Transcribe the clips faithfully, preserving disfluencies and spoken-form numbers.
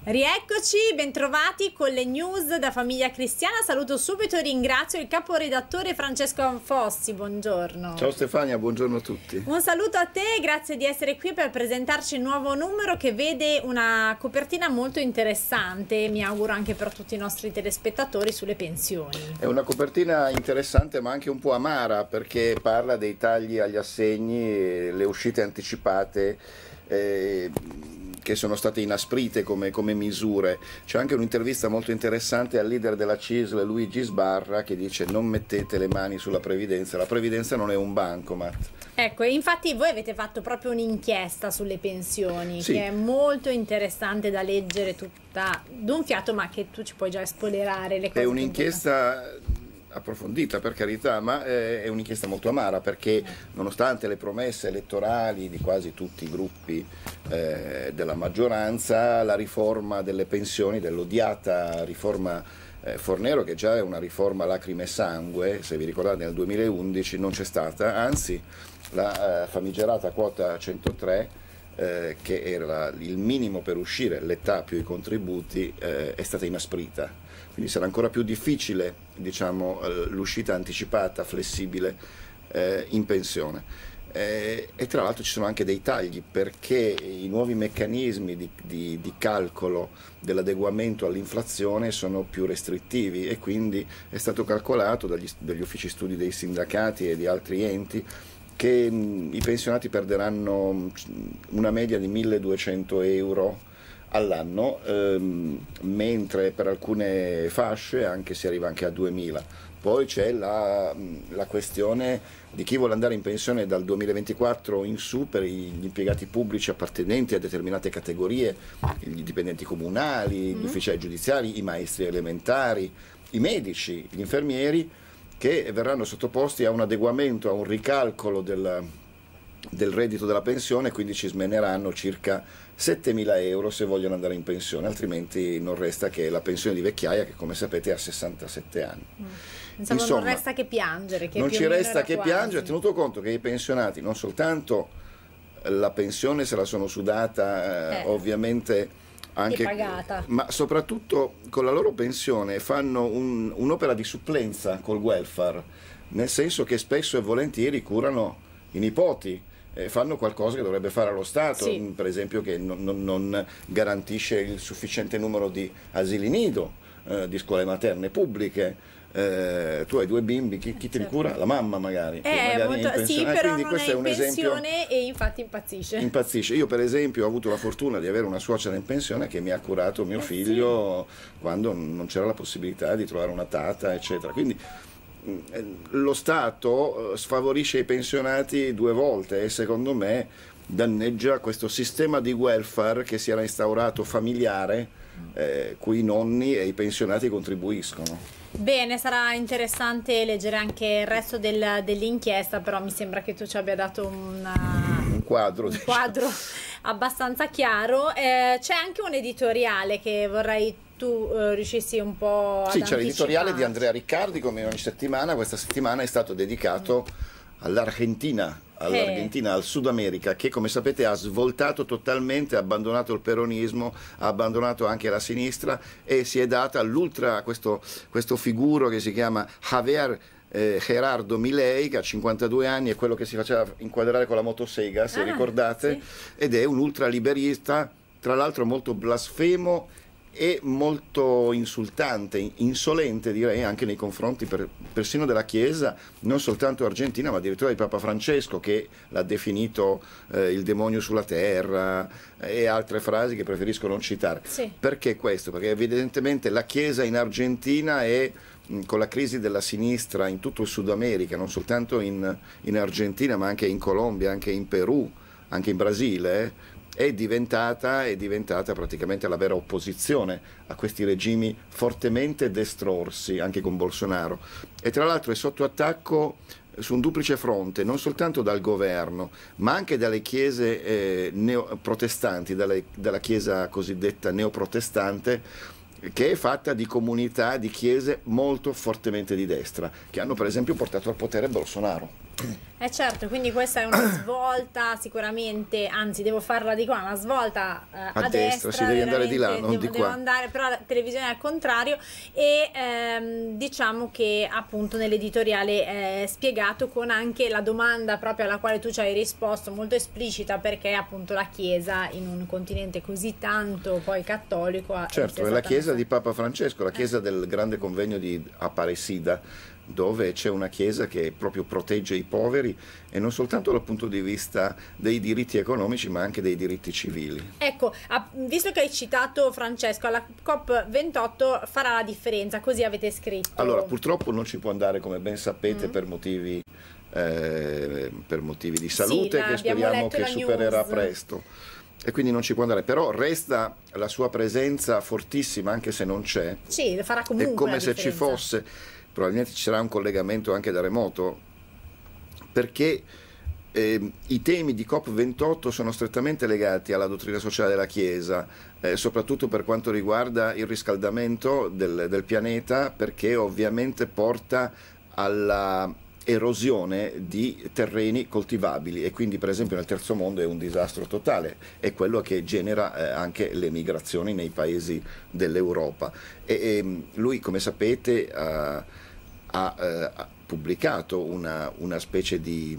Rieccoci, bentrovati con le news da Famiglia Cristiana. Saluto subito e ringrazio il caporedattore Francesco Anfossi, buongiorno. Ciao Stefania, buongiorno a tutti. Un saluto a te, grazie di essere qui per presentarci il nuovo numero che vede una copertina molto interessante, mi auguro anche per tutti i nostri telespettatori, sulle pensioni. È una copertina interessante ma anche un po' amara, perché parla dei tagli agli assegni, le uscite anticipate eh, che sono state inasprite come, come misure. C'è anche un'intervista molto interessante al leader della C I S L, Luigi Sbarra, che dice: non mettete le mani sulla previdenza, la previdenza non è un bancomat. Ecco, infatti voi avete fatto proprio un'inchiesta sulle pensioni, sì, che è molto interessante da leggere tutta d'un fiato, ma che tu ci puoi già spoilerare le cose. È un'inchiesta approfondita, per carità, ma è un'inchiesta molto amara, perché nonostante le promesse elettorali di quasi tutti i gruppi eh, della maggioranza, la riforma delle pensioni, dell'odiata riforma eh, Fornero, che già è una riforma lacrime e sangue, se vi ricordate nel duemilaundici non c'è stata, anzi la eh, famigerata quota centotré, eh, che era il minimo per uscire, l'età più i contributi, eh, è stata inasprita. Quindi sarà ancora più difficile, diciamo, l'uscita anticipata, flessibile eh, in pensione. Eh, e tra l'altro ci sono anche dei tagli, perché i nuovi meccanismi di, di, di calcolo dell'adeguamento all'inflazione sono più restrittivi, e quindi è stato calcolato dagli, dagli uffici studi dei sindacati e di altri enti che mh, i pensionati perderanno una media di milleduecento euro all'anno, ehm, mentre per alcune fasce anche si arriva anche a duemila. Poi c'è la, la questione di chi vuole andare in pensione dal duemilaventiquattro in su, per gli impiegati pubblici appartenenti a determinate categorie, i dipendenti comunali, gli ufficiali giudiziari, i maestri elementari, i medici, gli infermieri, che verranno sottoposti a un adeguamento, a un ricalcolo del, del reddito della pensione, quindi ci smeneranno circa settemila euro se vogliono andare in pensione, altrimenti non resta che la pensione di vecchiaia, che come sapete ha sessantasette anni. Mm. Insomma, Insomma, non resta che piangere. Che non più ci resta che quasi. piangere, tenuto conto che i pensionati non soltanto la pensione se la sono sudata, eh, ovviamente anche pagata, ma soprattutto con la loro pensione fanno un, un'opera di supplenza col welfare, nel senso che spesso e volentieri curano i nipoti, eh, fanno qualcosa che dovrebbe fare lo Stato, sì, per esempio che non, non, non garantisce il sufficiente numero di asili nido, eh, di scuole materne pubbliche. Eh, tu hai due bimbi, chi, chi te li cura? La mamma magari, che eh, magari molto, è in sì, pensione. però Quindi non questo è è in un esempio, pensione e infatti impazzisce. impazzisce. Io per esempio ho avuto la fortuna di avere una suocera in pensione che mi ha curato mio eh, figlio sì, quando non c'era la possibilità di trovare una tata, eccetera. Quindi lo Stato sfavorisce i pensionati due volte e secondo me danneggia questo sistema di welfare che si era instaurato familiare, eh, cui i nonni e i pensionati contribuiscono. Bene, sarà interessante leggere anche il resto del, dell'inchiesta, però mi sembra che tu ci abbia dato una, un quadro, un diciamo. quadro abbastanza chiaro. Eh, c'è anche un editoriale che vorrei tu eh, riuscissi un po' a Sì, c'è l'editoriale di Andrea Riccardi, come ogni settimana. Questa settimana è stato dedicato all'Argentina, all'Argentina, al Sud America, che come sapete ha svoltato totalmente, ha abbandonato il peronismo, ha abbandonato anche la sinistra e si è data all'ultra, questo, questo figuro che si chiama Javier eh, Gerardo Milei, che ha cinquantadue anni, è quello che si faceva inquadrare con la motosega, se ah, ricordate, sì, ed è un ultraliberista, tra l'altro molto blasfemo e molto insultante, insolente direi, anche nei confronti per, persino della Chiesa, non soltanto argentina ma addirittura di Papa Francesco, che l'ha definito eh, il demonio sulla terra e altre frasi che preferisco non citare. Sì. Perché questo? Perché evidentemente la Chiesa in Argentina è, con la crisi della sinistra in tutto il Sud America, non soltanto in, in Argentina ma anche in Colombia, anche in Perù, anche in Brasile, eh, è diventata, è diventata praticamente la vera opposizione a questi regimi fortemente destrorsi, anche con Bolsonaro. E tra l'altro è sotto attacco su un duplice fronte, non soltanto dal governo, ma anche dalle chiese eh, neoprotestanti, dalle, dalla chiesa cosiddetta neoprotestante, che è fatta di comunità, di chiese molto fortemente di destra, che hanno per esempio portato al potere Bolsonaro. Eh certo, quindi questa è una svolta sicuramente, anzi devo farla di qua, una svolta eh, a, a destra, destra, si devi andare di là, non devo, di devo qua. andare, però la televisione è al contrario e ehm, diciamo che appunto nell'editoriale è spiegato con anche la domanda proprio alla quale tu ci hai risposto, molto esplicita, perché appunto la Chiesa in un continente così tanto poi cattolico. Certo, è la Chiesa di Papa Francesco, la Chiesa eh. del grande convegno di Aparecida, dove c'è una Chiesa che proprio protegge i poveri e non soltanto dal punto di vista dei diritti economici ma anche dei diritti civili. Ecco, visto che hai citato Francesco, alla COP ventotto farà la differenza, così avete scritto. Allora, purtroppo non ci può andare, come ben sapete, mm. per motivi eh, per motivi di salute, sì, che speriamo che supererà news. presto. E quindi non ci può andare, però resta la sua presenza fortissima anche se non c'è. Sì, farà comunque è come la se differenza. ci fosse. Probabilmente ci sarà un collegamento anche da remoto, perché eh, i temi di COP ventotto sono strettamente legati alla dottrina sociale della Chiesa, eh, soprattutto per quanto riguarda il riscaldamento del, del pianeta, perché ovviamente porta alla erosione di terreni coltivabili e quindi per esempio nel terzo mondo è un disastro totale, è quello che genera eh, anche le migrazioni nei paesi dell'Europa e, e lui, come sapete, ha, ha, eh, ha pubblicato una, una specie di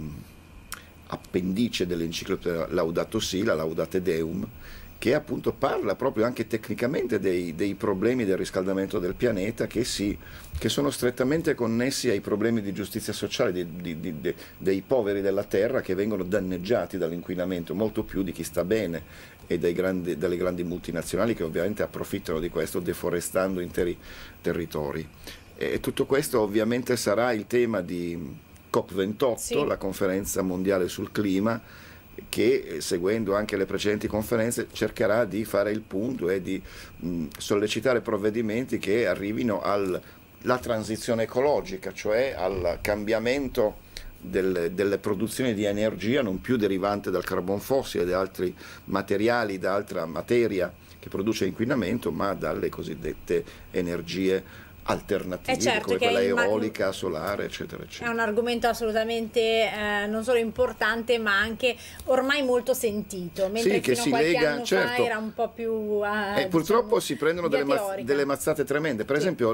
appendice dell'enciclica Laudato Si, la Laudate Deum, che appunto parla proprio anche tecnicamente dei, dei problemi del riscaldamento del pianeta che, si, che sono strettamente connessi ai problemi di giustizia sociale di, di, di, de, dei poveri della terra che vengono danneggiati dall'inquinamento molto più di chi sta bene e dai grandi, dalle grandi multinazionali che ovviamente approfittano di questo deforestando interi territori. E tutto questo ovviamente sarà il tema di COP ventotto, sì. La conferenza mondiale sul clima, che seguendo anche le precedenti conferenze cercherà di fare il punto e di mh, sollecitare provvedimenti che arrivino alla transizione ecologica, cioè al cambiamento del, delle produzioni di energia non più derivante dal carbon fossile e da altri materiali, da altra materia che produce inquinamento, ma dalle cosiddette energie alternative, certo, come quella eolica, solare, eccetera, eccetera. È un argomento assolutamente eh, non solo importante ma anche ormai molto sentito, mentre sì, che fino si a qualche lega, anno certo. fa era un po' più eh, e purtroppo diciamo, si prendono delle, ma delle mazzate tremende, per sì. esempio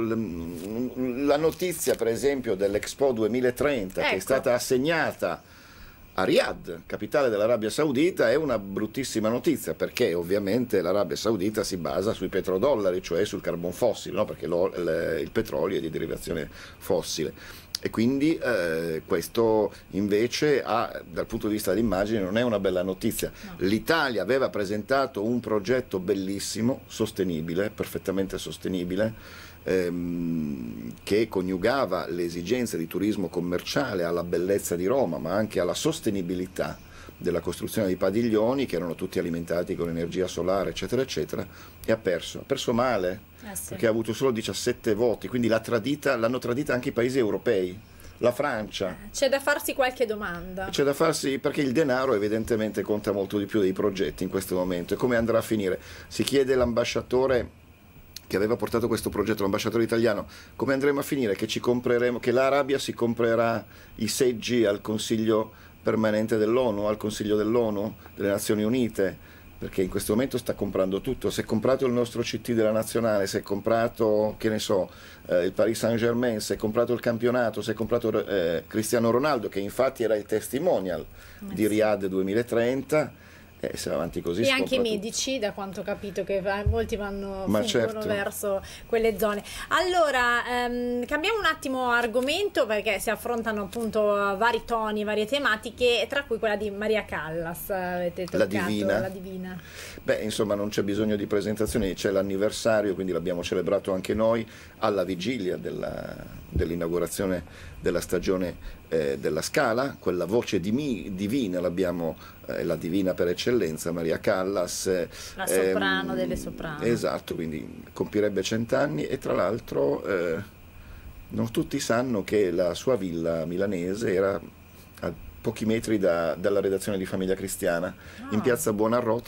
la notizia per esempio dell'Expo duemilatrenta, ecco, che è stata assegnata a Riyadh, capitale dell'Arabia Saudita, è una bruttissima notizia, perché ovviamente l'Arabia Saudita si basa sui petrodollari, cioè sul carbon fossile, no? Perché lo, il, il petrolio è di derivazione fossile. E quindi eh, questo invece ha, dal punto di vista dell'immagine non è una bella notizia. No. L'Italia aveva presentato un progetto bellissimo, sostenibile, perfettamente sostenibile, ehm, che coniugava le esigenze di turismo commerciale alla bellezza di Roma, ma anche alla sostenibilità della costruzione dei padiglioni, che erano tutti alimentati con energia solare, eccetera, eccetera, e ha perso. Ha perso male, eh sì. perché ha avuto solo diciassette voti, quindi l'ha tradita, l'hanno tradita anche i paesi europei, la Francia. C'è da farsi qualche domanda. C'è da farsi, perché il denaro evidentemente conta molto di più dei progetti in questo momento. E come andrà a finire? Si chiede l'ambasciatore che aveva portato questo progetto, l'ambasciatore italiano, come andremo a finire? Che ci compreremo, che l'Arabia si comprerà i seggi al Consiglio permanente dell'ONU, al Consiglio dell'ONU, delle Nazioni Unite, perché in questo momento sta comprando tutto. Si è comprato il nostro C T della nazionale, si è comprato, che ne so, eh, il Paris Saint-Germain, si è comprato il campionato, si è comprato eh, Cristiano Ronaldo, che infatti era il testimonial eh di Riyadh duemilatrenta. Eh, se avanti così e anche i tutto. medici, da quanto ho capito, che molti vanno Ma fuggono certo. verso quelle zone. Allora ehm, cambiamo un attimo argomento, perché si affrontano appunto vari toni, varie tematiche, tra cui quella di Maria Callas. Avete toccato, la divina. la divina Beh, insomma, non c'è bisogno di presentazioni, c'è l'anniversario, quindi l'abbiamo celebrato anche noi alla vigilia dell'inaugurazione della stagione eh, della Scala. Quella voce di divina l'abbiamo, eh, la divina per eccellenza, Maria Callas, la soprano ehm, delle soprano. Esatto, quindi compirebbe cent'anni e tra l'altro eh, non tutti sanno che la sua villa milanese era a pochi metri da, dalla redazione di Famiglia Cristiana, oh. in piazza Buonarroti,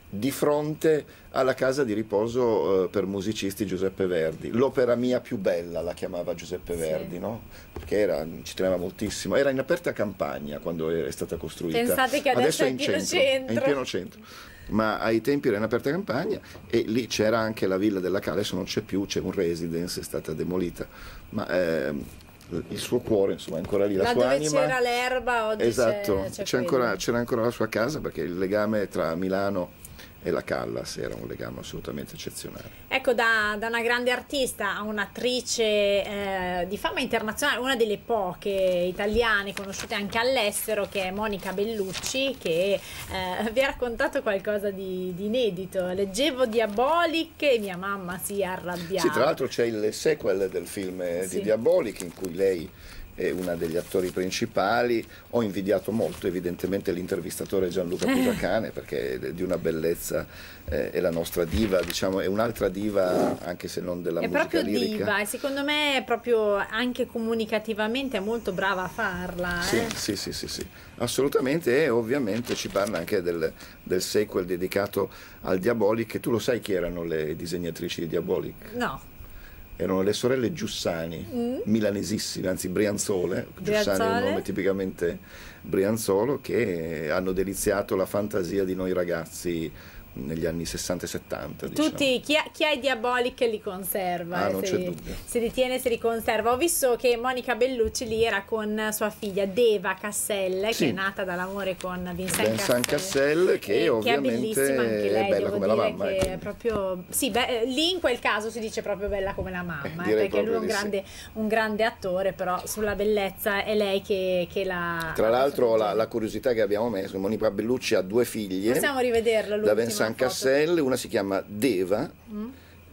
di fronte alla casa di riposo eh, per musicisti Giuseppe Verdi. L'opera mia più bella la chiamava Giuseppe Verdi, sì. No? Perché era, ci teneva moltissimo. Era in aperta campagna quando è stata costruita. Pensate che adesso, adesso è in pieno centro, centro. È in pieno centro. Ma ai tempi era in aperta campagna e lì c'era anche la Villa della Cala, adesso non c'è più, c'è un residence, è stata demolita. Ma ehm, il suo cuore, insomma, è ancora lì, la là sua dove anima. C'era l'erba, oggi esatto, c'è, c'è ancora, c'era ancora la sua casa, perché il legame tra Milano e la Callas era un legame assolutamente eccezionale. Ecco, da, da una grande artista a un'attrice eh, di fama internazionale, una delle poche italiane conosciute anche all'estero, che è Monica Bellucci, che eh, vi ha raccontato qualcosa di, di inedito. Leggevo Diabolic e mia mamma si arrabbiava. Sì, tra l'altro c'è il sequel del film sì. di Diabolic, in cui lei è una degli attori principali. Ho invidiato molto evidentemente l'intervistatore Gianluca Pisacane, perché è di una bellezza, eh, è la nostra diva, diciamo, è un'altra diva, anche se non della è musica proprio lirica. Diva, e secondo me è proprio anche comunicativamente è molto brava a farla. Sì, eh? sì, sì, sì, sì, assolutamente. E ovviamente ci parla anche del, del sequel dedicato al Diabolic. Tu lo sai chi erano le disegnatrici di Diabolic? No. Erano le sorelle Giussani, mm. milanesissime, anzi brianzole, Giussani è un nome tipicamente brianzolo, che hanno deliziato la fantasia di noi ragazzi negli anni sessanta e settanta. Tutti, diciamo. chi, ha, chi ha i Diabolic li conserva, ah, eh, non se, c'è dubbio. Se li tiene, se li conserva. Ho visto che Monica Bellucci lì era con sua figlia Deva Cassel, sì. che è nata dall'amore con Vincent, Vincent Cassel, Cassel, che e, ovviamente che è bellissima anche lei, è bella devo come dire la mamma. Che Ecco. è proprio, sì, beh, lì in quel caso si dice proprio bella come la mamma, eh, eh, perché lui è un grande, sì. un grande attore, però sulla bellezza è lei che, che la... Tra l'altro la, la curiosità che abbiamo messo, Monica Bellucci ha due figlie. Possiamo rivederla da Vincent Cassel, una si chiama Deva, mm.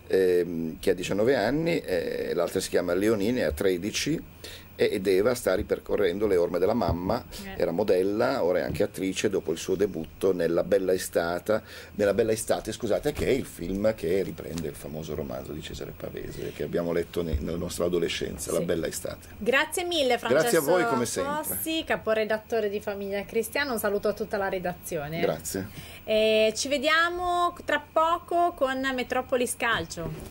ehm, che ha diciannove anni, e l'altra si chiama Leonine, ha tredici, e Deva sta ripercorrendo le orme della mamma, eh. era modella, ora è anche attrice dopo il suo debutto nella Bella Estate, nella Bella Estate, scusate, che è il film che riprende il famoso romanzo di Cesare Pavese che abbiamo letto nella nostra adolescenza, sì. La Bella Estate. Grazie mille Francesco Grazie a voi come sempre. Fossi, caporedattore di Famiglia Cristiana, un saluto a tutta la redazione. Grazie. Eh, ci vediamo tra poco con Metropolis Calcio.